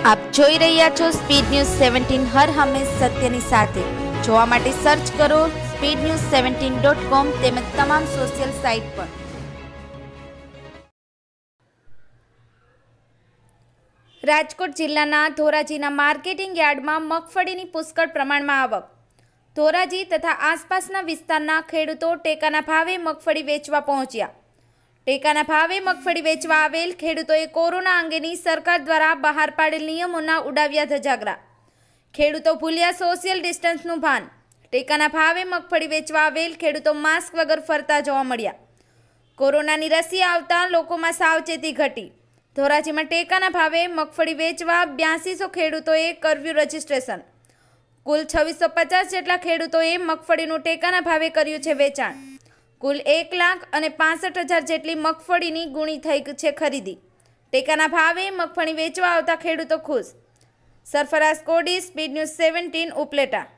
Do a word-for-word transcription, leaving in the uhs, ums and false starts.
આપ જોઈ રહ્યા છો સ્પીડ ન્યૂઝ સેવન્ટીન, હર હંમેશ સત્યની સાથે। જોવા માટે સર્ચ કરો speed news seventeen dot com તેમજ તમામ સોશિયલ સાઇટ પર। રાજકોટ જિલ્લાના ધોરાજીના માર્કેટિંગ યાર્ડમાં મગફળીની પુષ્કળ પ્રમાણમાં આવક। ધોરાજી તથા આસપાસના વિસ્તારના ખેડૂતો ટેકાના ભાવે મગફળી વેચવા પહોંચ્યા। ટેકાના ભાવે મગફળી વેચવા આવેલ ખેડૂતોએ કોરોના અંગેની સરકાર દ્વારા બહાર પાડેલ નિયમોના ઉડાવ્યા ધજાગરા। ખેડૂતો ભૂલ્યા સોશિયલ ડિસ્ટન્સનું ભાન। ટેકાના ભાવે મગફળી વેચવા આવેલ ખેડૂતો માસ્ક વગર ફરતા જોવા મળ્યા। કોરોનાની રસી આવતા લોકોમાં સાવચેતી ઘટી। ધોરાજીમાં ટેકાના ભાવે મગફળી વેચવા બ્યાસીસો ખેડૂતોએ કર્યું રજીસ્ટ્રેશન। કુલ છવ્વીસો પચાસ જેટલા ખેડૂતોએ મગફળીનું ટેકાના ભાવે કર્યું છે વેચાણ। કુલ એક લાખ અને પાસઠ હજાર જેટલી મગફળીની ગુણી થઈ છે ખરીદી। ટેકાના ભાવે મગફળી વેચવા આવતા ખેડૂતો ખુશ। Surfer speed news seventeen Upleta.